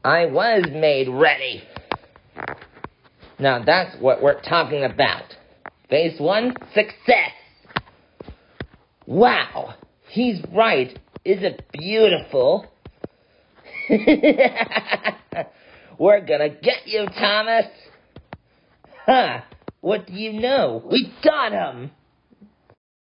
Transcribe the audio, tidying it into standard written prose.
I was made ready. Now that's what we're talking about. Phase 1, success. Wow, he's right. Is it beautiful? We're gonna get you, Thomas. Huh, what do you know? We got him.